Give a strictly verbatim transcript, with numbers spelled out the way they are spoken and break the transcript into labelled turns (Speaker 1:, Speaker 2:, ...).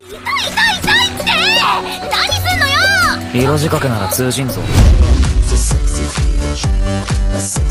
Speaker 1: 痛い痛い痛いって何すんのよ。
Speaker 2: 色仕掛けなら通じんぞ。